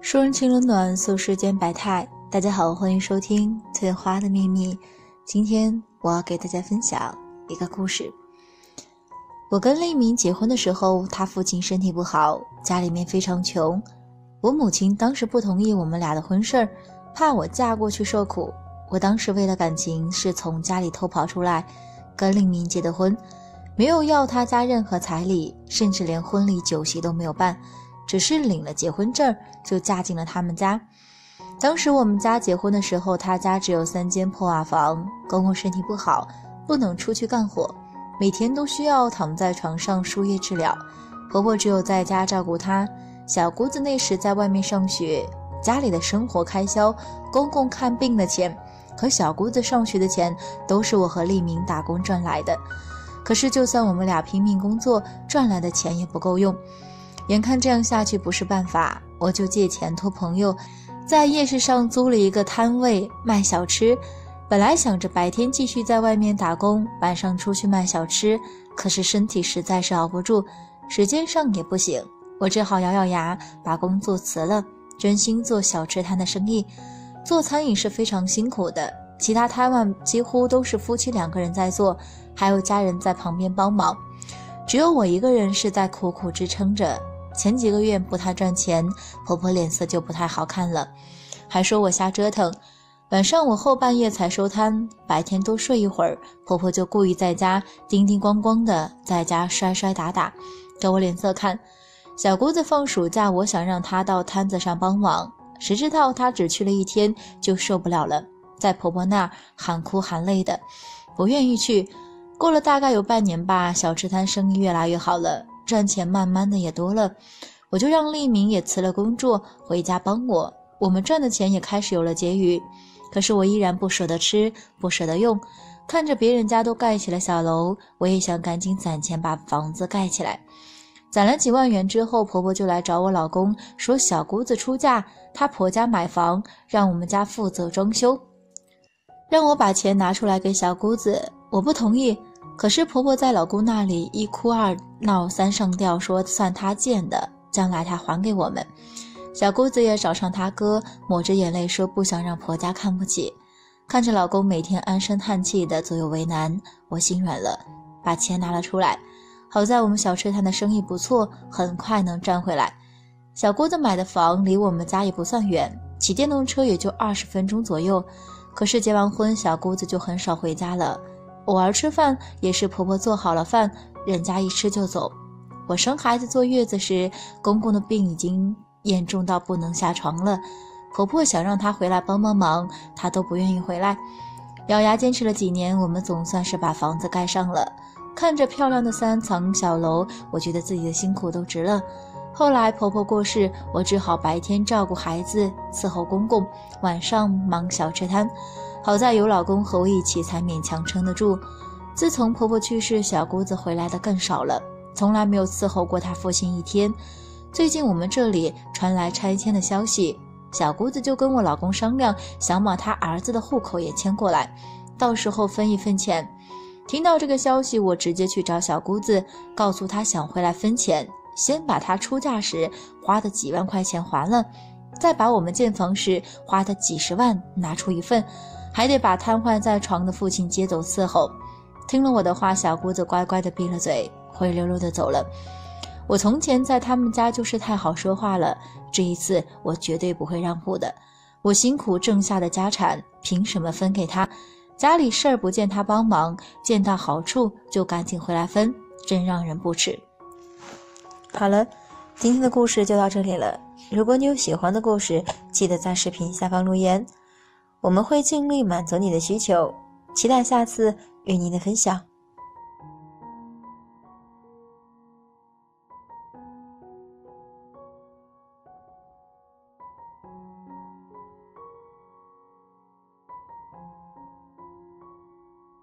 说人情冷暖，诉世间百态。大家好，欢迎收听翠花的秘密。今天我要给大家分享一个故事。我跟丽明结婚的时候，他父亲身体不好，家里面非常穷。我母亲当时不同意我们俩的婚事儿，怕我嫁过去受苦。我当时为了感情，是从家里偷跑出来，跟丽明结的婚，没有要他家任何彩礼，甚至连婚礼酒席都没有办，只是领了结婚证就嫁进了他们家。当时我们家结婚的时候，他家只有3间破瓦房，公公身体不好，不能出去干活，每天都需要躺在床上输液治疗，婆婆只有在家照顾他。小姑子那时在外面上学，家里的生活开销，公公看病的钱和小姑子上学的钱都是我和丽明打工赚来的。可是就算我们俩拼命工作，赚来的钱也不够用。眼看这样下去不是办法，我就借钱托朋友在夜市上租了一个摊位卖小吃。本来想着白天继续在外面打工，晚上出去卖小吃，可是身体实在是熬不住，时间上也不行，我只好咬咬牙把工作辞了，专心做小吃摊的生意。做餐饮是非常辛苦的，其他摊位几乎都是夫妻2个人在做，还有家人在旁边帮忙，只有我一个人是在苦苦支撑着。前几个月不太赚钱，婆婆脸色就不太好看了，还说我瞎折腾。晚上我后半夜才收摊，白天多睡一会儿，婆婆就故意在家叮叮咣咣的在家摔摔打打，给我脸色看。小姑子放暑假，我想让她到摊子上帮忙，谁知道她只去了1天就受不了了，在婆婆那儿喊哭喊累的，不愿意去。过了大概有半年吧，小吃摊生意越来越好了，赚钱慢慢的也多了，我就让丽明也辞了工作回家帮我，我们赚的钱也开始有了结余。可是我依然不舍得吃，不舍得用，看着别人家都盖起了小楼，我也想赶紧攒钱把房子盖起来。攒了几万元之后，婆婆就来找我老公说小姑子出嫁，她婆家买房，让我们家负责装修，让我把钱拿出来给小姑子。我不同意，可是婆婆在老公那里1哭2闹3上吊，说算她贱的，将来她还给我们。小姑子也找上她哥，抹着眼泪说不想让婆家看不起。看着老公每天唉声叹气的左右为难，我心软了，把钱拿了出来。好在我们小吃摊的生意不错，很快能赚回来。小姑子买的房离我们家也不算远，骑电动车也就20分钟左右。可是结完婚，小姑子就很少回家了，偶尔吃饭也是婆婆做好了饭，人家一吃就走。我生孩子坐月子时，公公的病已经严重到不能下床了，婆婆想让她回来帮帮忙，她都不愿意回来。咬牙坚持了几年，我们总算是把房子盖上了。看着漂亮的3层小楼，我觉得自己的辛苦都值了。后来婆婆过世，我只好白天照顾孩子伺候公公，晚上忙小吃摊。好在有老公和我一起才勉强撑得住。自从婆婆去世，小姑子回来的更少了，从来没有伺候过她父亲1天。最近我们这里传来拆迁的消息，小姑子就跟我老公商量，想把她儿子的户口也迁过来，到时候分一份钱。听到这个消息，我直接去找小姑子，告诉她想回来分钱，先把她出嫁时花的几万块钱还了，再把我们建房时花的几十万拿出一份，还得把瘫痪在床的父亲接走伺候。听了我的话，小姑子乖乖地闭了嘴，灰溜溜地走了。我从前在他们家就是太好说话了，这一次我绝对不会让步的。我辛苦挣下的家产，凭什么分给他？家里事儿不见他帮忙，见到好处就赶紧回来分，真让人不齿。好了，今天的故事就到这里了。如果你有喜欢的故事，记得在视频下方留言，我们会尽力满足你的需求，期待下次与你的分享。